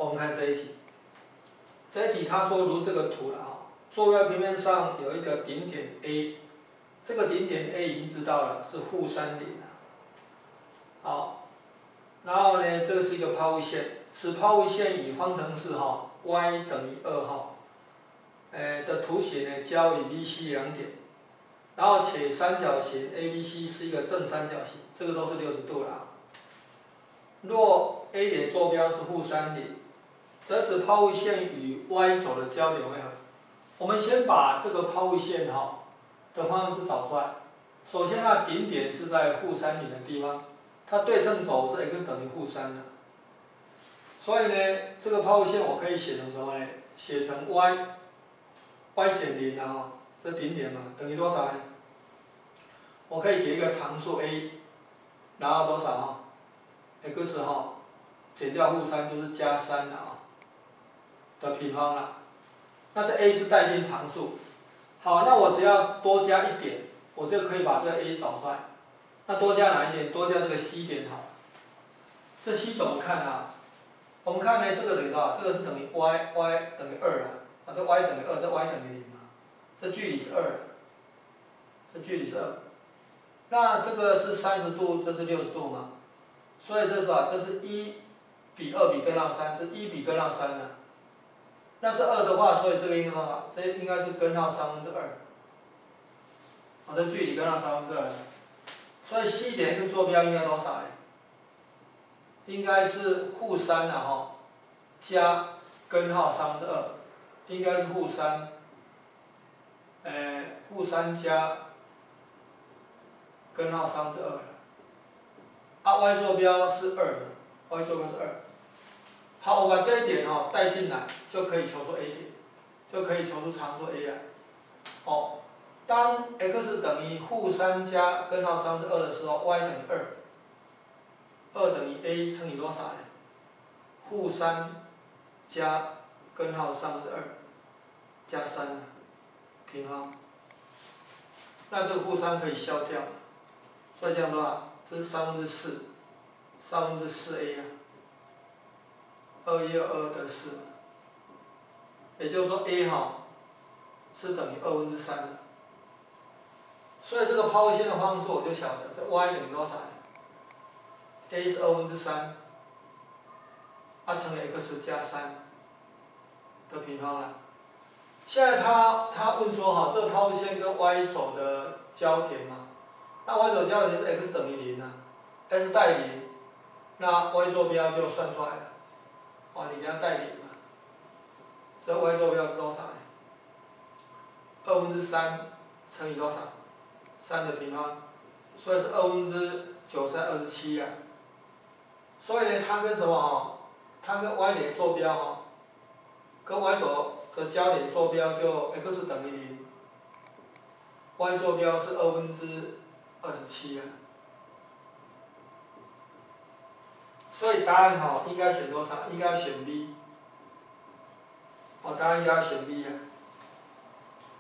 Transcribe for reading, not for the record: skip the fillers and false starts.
我们看这一题，这一题他说如这个图了啊，坐标平面上有一个顶点 A， 这个顶点 A 已经知道了是-30了。好，然后呢，这个是一个抛物线，此抛物线以方程式y 等于2的图形呢交于 BC 两点，然后且三角形 ABC 是一个正三角形，这个都是60度了啊。若 A 点坐标是-30，则此抛物线与 Y 轴的交点为何？我们先把这个抛物线的方式找出来。首先它的顶点是在-30的地方，它对称轴是 x 等于-3的。所以呢，这个抛物线我可以写成什么呢？写成 y 减0啊，这顶点嘛，等于多少呢？我可以给一个常数 a， 然后多少x 减掉-3就是加3了的平方了。那这 a 是待定常数。好，那我只要多加一点，我就可以把这个 a 找出来。那多加哪一点？多加这个 c 点好。这 c 怎么看啊？我们看呢，这个等于多少？这个是等于 y 等于2了。这 y 等于2，这 y 等于0嘛。这距离是2，这距离是2。那这个是30度，这是60度嘛。所以这是这是1比2比根号3，这1比根号3呢。那是2的话，所以这个应该多少？这应该是根号2/3。这距离根号2/3。所以 C 点x 坐标应该多少呢？应该是-3了加根号3/2，应该是-3，-3加根号3/2。y 坐标是2的 ，y 坐标是2。好，我把这一点带进来，就可以求出 a 点，就可以求出常数 a 了。当 x 等于-3加根号3/2的时候 ，y 等于2，2等于 a 乘以多少呢？-3加根号3/2加3平方。那这个-3可以消掉，所以这样多少？这是4/3，4a 2×2得4，也就是说 a 是等于3/2的。所以这个抛物线的方式我就晓得，这 y 等于多少 ？a 是3/2，乘以 x 加3的平方了。现在他问说这个抛物线跟 y 轴的交点嘛，那 y 轴交点是 x 等于0啊 ，s 带0，那 y 坐标就算出来了。你给它带0嘛，这 y 坐标是多少呢？3/2乘以多少？3的平方，所以是2/9327啊。所以呢，它跟什么它跟 y 点坐标跟 y 轴的交点坐标就 x 等于0，y 坐标是2/27啊。所以答案应该选多少？应该要选 B。答案应该要选 B 啊。